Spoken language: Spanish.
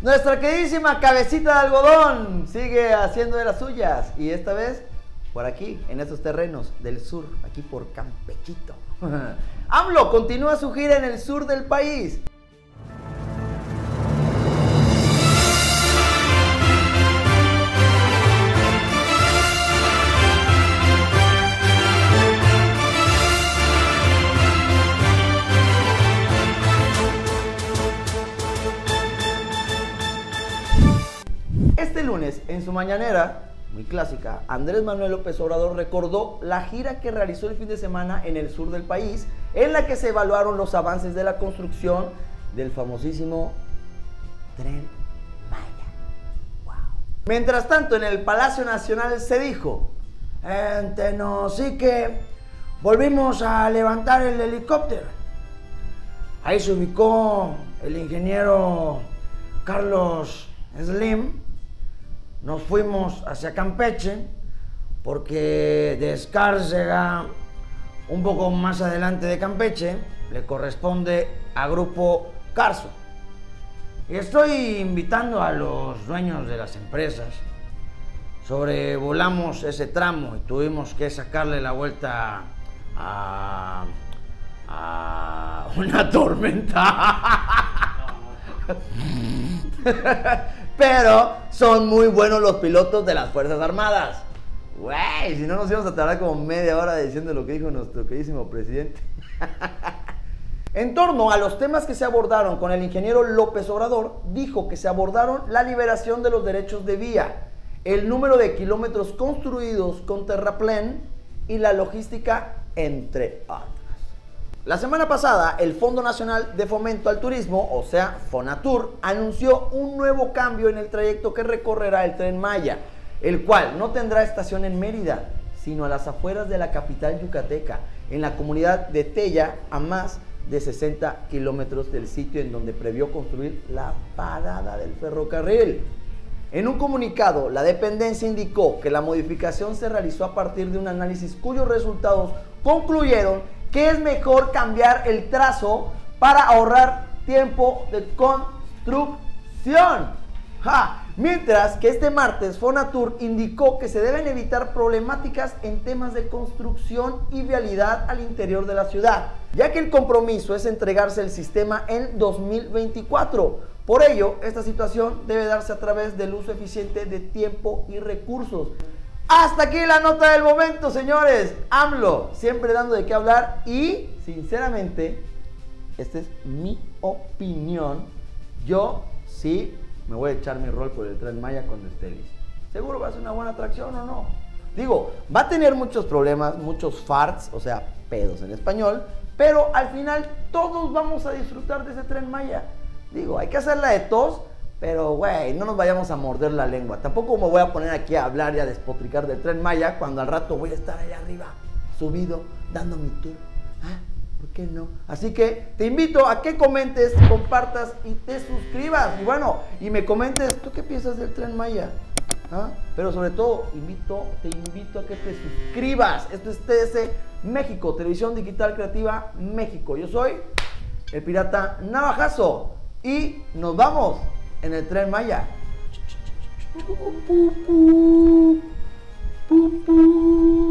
Nuestra queridísima cabecita de algodón sigue haciendo de las suyas. Y esta vez por aquí, en estos terrenos del sur, aquí por Campechito. AMLO continúa su gira en el sur del país. Este lunes, en su mañanera, muy clásica, Andrés Manuel López Obrador recordó la gira que realizó el fin de semana en el sur del país, en la que se evaluaron los avances de la construcción del famosísimo Tren Maya. Wow. Mientras tanto, en el Palacio Nacional se dijo: sí que volvimos a levantar el helicóptero. Ahí se ubicó el ingeniero Carlos Slim. Nos fuimos hacia Campeche porque de Escárcega, un poco más adelante de Campeche, le corresponde a Grupo Carso. Y estoy invitando a los dueños de las empresas. Sobrevolamos ese tramo y tuvimos que sacarle la vuelta a una tormenta. Pero son muy buenos los pilotos de las Fuerzas Armadas. Güey, si no nos íbamos a tardar como media hora diciendo lo que dijo nuestro queridísimo presidente. En torno a los temas que se abordaron con el ingeniero López Obrador, dijo que se abordaron la liberación de los derechos de vía, el número de kilómetros construidos con terraplén y la logística, entre otras. La semana pasada, el Fondo Nacional de Fomento al Turismo, o sea, Fonatur, anunció un nuevo cambio en el trayecto que recorrerá el Tren Maya, el cual no tendrá estación en Mérida, sino a las afueras de la capital yucateca, en la comunidad de Tella, a más de 60 kilómetros del sitio en donde previó construir la parada del ferrocarril. En un comunicado, la dependencia indicó que la modificación se realizó a partir de un análisis cuyos resultados concluyeron que es mejor cambiar el trazo para ahorrar tiempo de construcción. Mientras que este martes Fonatur indicó que se deben evitar problemáticas en temas de construcción y vialidad al interior de la ciudad, ya que el compromiso es entregarse el sistema en 2024. Por ello, esta situación debe darse a través del uso eficiente de tiempo y recursos. Hasta aquí la nota del momento, señores. AMLO siempre dando de qué hablar y, sinceramente, esta es mi opinión. Yo sí me voy a echar mi rol por el Tren Maya cuando esté listo. Seguro va a ser una buena atracción o no. Digo, va a tener muchos problemas, muchos farts, o sea, pedos en español, pero al final todos vamos a disfrutar de ese Tren Maya. Digo, hay que hacerla de tos. Pero, güey, no nos vayamos a morder la lengua. Tampoco me voy a poner aquí a hablar y a despotricar del Tren Maya cuando al rato voy a estar allá arriba, subido, dando mi tour. ¿Por qué no? Así que te invito a que comentes, compartas y te suscribas. Y bueno, y me comentes, ¿tú qué piensas del Tren Maya? Pero sobre todo, te invito a que te suscribas. Esto es TDC México, Televisión Digital Creativa México. Yo soy el Pirata Navajazo y nos vamos en el Tren Maya. Pu, pu, pu, pu, pu.